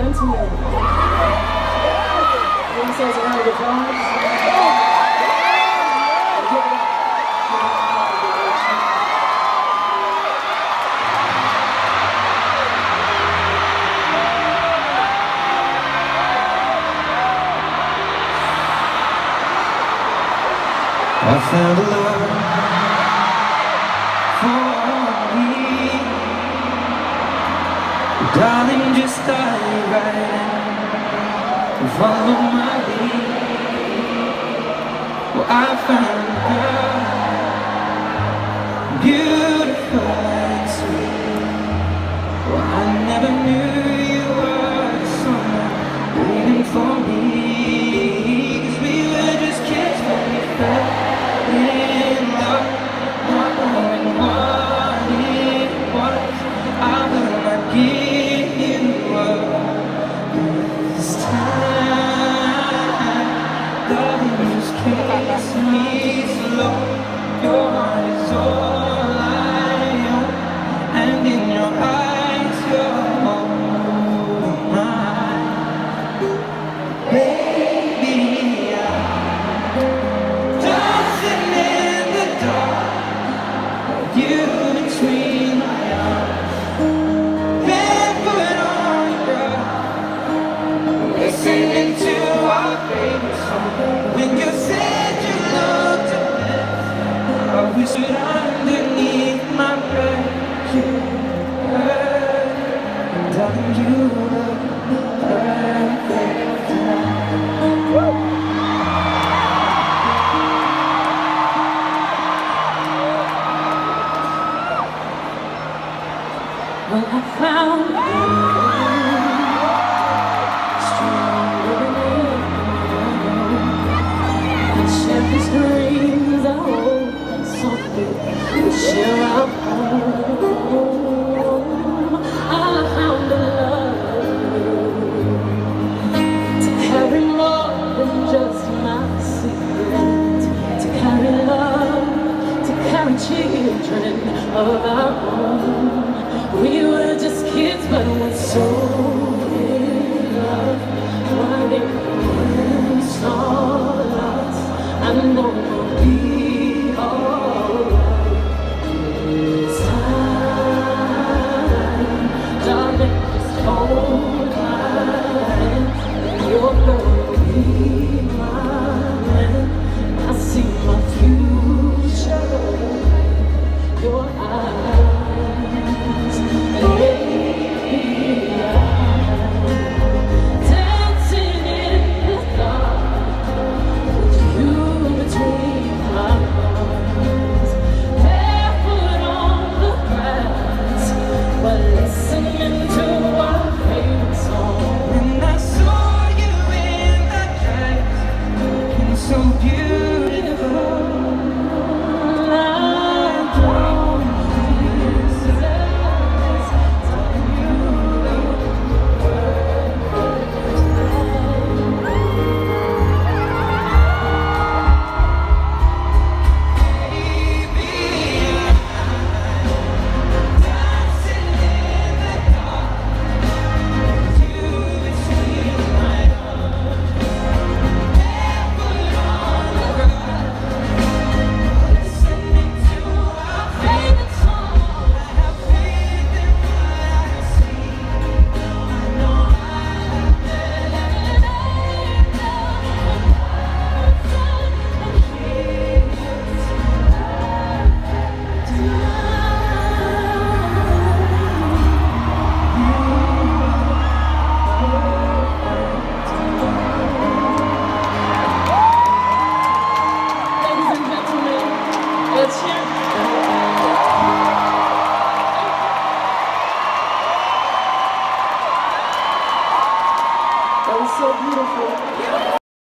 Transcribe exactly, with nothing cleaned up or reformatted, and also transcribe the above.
intimate. He says a round of applause. I found a love for me. Darling, just stay right and follow my lead. Well, I found a girl, beautiful and sweet. Well, I never knew you were someone waiting for me. 'Cause we were just kids when we fell in love, not knowing what it was. I will not give you up this time. Darling, just kiss me slow. Your heart is all I own, and in your eyes you're holding mine. Baby, I'm dancing in the dark, you between my arms, barefoot on the ground, listening to our favorite song. When you said you looked a mess, I whispered underneath my breath, you heard, darling, you look perfect tonight. Well, I found you stronger than ever. We share these dreams I hold softly. We share our home. I found a love to carry more than just my secret, to carry love, to carry children of our own. We were just kids, but we're so